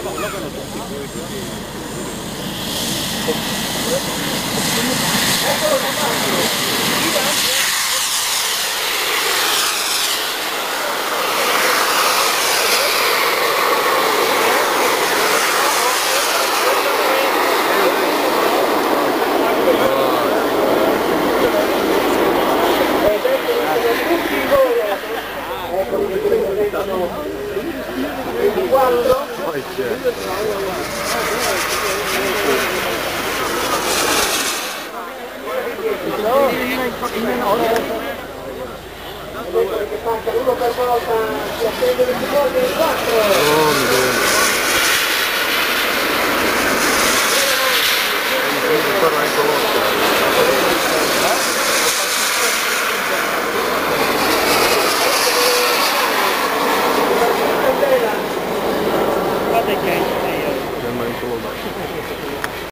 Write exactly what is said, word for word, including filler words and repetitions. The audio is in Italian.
Poi c'è. Uno per volta si attende il secondo e il quattro. Sembra in solo